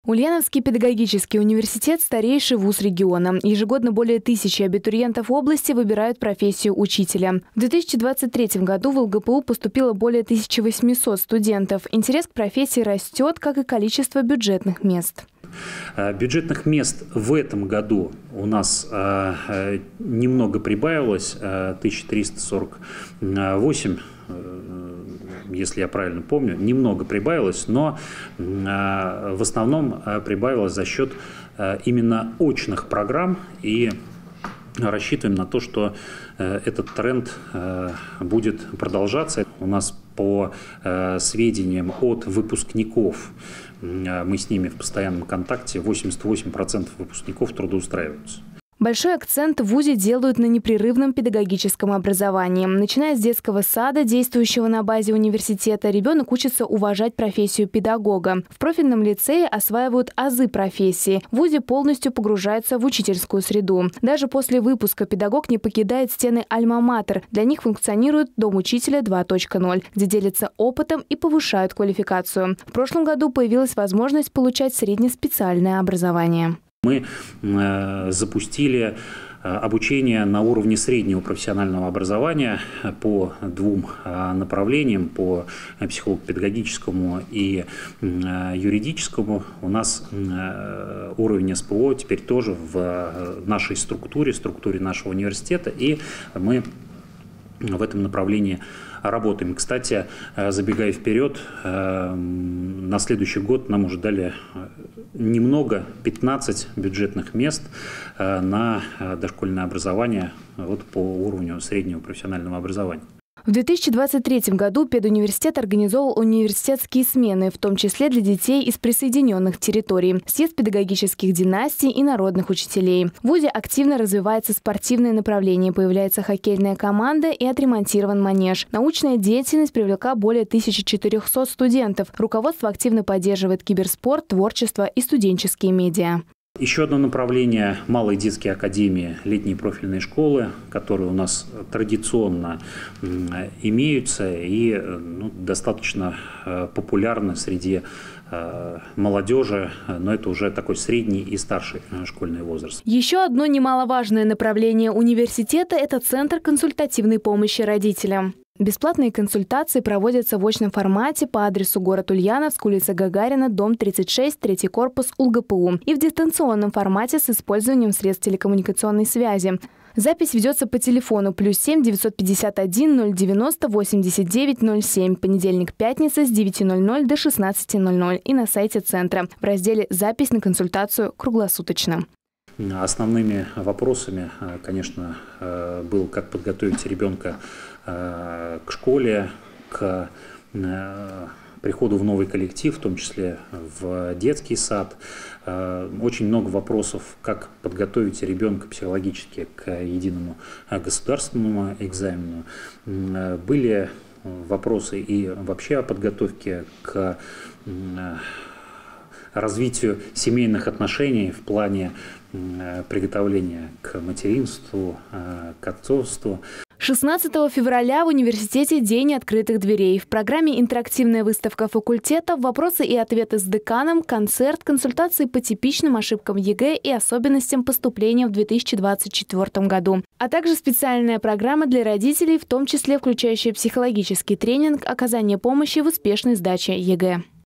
Ульяновский педагогический университет – старейший вуз региона. Ежегодно более 1000 абитуриентов области выбирают профессию учителя. В 2023 году в ЛГПУ поступило более 1800 студентов. Интерес к профессии растет, как и количество бюджетных мест. Бюджетных мест в этом году у нас немного прибавилось, 1348, если я правильно помню, немного прибавилось, но в основном прибавилось за счет именно очных программ, и рассчитываем на то, что этот тренд будет продолжаться. У нас по сведениям от выпускников, мы с ними в постоянном контакте, 88% выпускников трудоустраиваются. Большой акцент в вузе делают на непрерывном педагогическом образовании. Начиная с детского сада, действующего на базе университета, ребенок учится уважать профессию педагога. В профильном лицее осваивают азы профессии. В вузе полностью погружаются в учительскую среду. Даже после выпуска педагог не покидает стены альма-матер. Для них функционирует Дом учителя 2.0, где делятся опытом и повышают квалификацию. В прошлом году появилась возможность получать среднеспециальное образование. Мы запустили обучение на уровне среднего профессионального образования по двум направлениям, по психолого-педагогическому и юридическому. У нас уровень СПО теперь тоже в нашей структуре нашего университета, и мы в этом направлении работаем. Кстати, забегая вперед, на следующий год нам уже дали немного, 15 бюджетных мест на дошкольное образование по уровню среднего профессионального образования. В 2023 году педуниверситет организовал университетские смены, в том числе для детей из присоединенных территорий, съезд педагогических династий и народных учителей. В вузе активно развивается спортивное направление, появляется хоккейная команда и отремонтирован манеж. Научная деятельность привлекла более 1400 студентов. Руководство активно поддерживает киберспорт, творчество и студенческие медиа. Еще одно направление – малые детские академии, летние профильные школы, которые у нас традиционно имеются и достаточно популярны среди молодежи, но это уже такой средний и старший школьный возраст. Еще одно немаловажное направление университета – это Центр консультативной помощи родителям. Бесплатные консультации проводятся в очном формате по адресу город Ульяновск, улица Гагарина, дом 36, 3-й корпус УлГПУ, и в дистанционном формате с использованием средств телекоммуникационной связи. Запись ведется по телефону +7 951 090 89 07, понедельник-пятница с 9:00 до 16:00 и на сайте центра в разделе «Запись на консультацию круглосуточно». Основными вопросами, конечно, был, как подготовить ребенка к школе, к приходу в новый коллектив, в том числе в детский сад. Очень много вопросов, как подготовить ребенка психологически к единому государственному экзамену. Были вопросы и вообще о подготовке к развитию семейных отношений в плане приготовления к материнству, к отцовству. 16 февраля в университете День открытых дверей. В программе интерактивная выставка факультета, вопросы и ответы с деканом, концерт, консультации по типичным ошибкам ЕГЭ и особенностям поступления в 2024 году. А также специальная программа для родителей, в том числе включающая психологический тренинг, оказание помощи в успешной сдаче ЕГЭ.